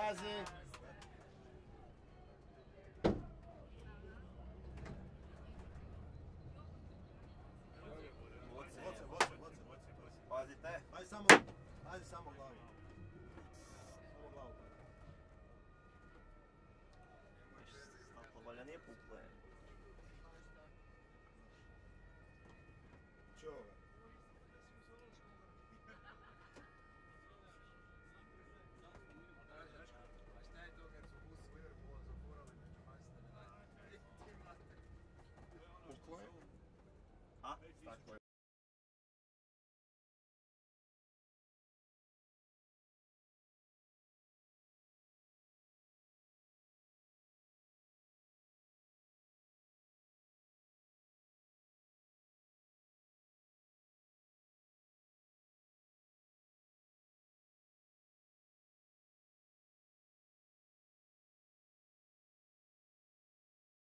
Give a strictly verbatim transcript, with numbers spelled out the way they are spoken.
pazi. Voce, voce, voce, voce. Pazite. Ajde samo, ajde samo glavu. Samo glavu. Staklo valja nije puklo. Čuo ga. Puklo je? A? Staklo je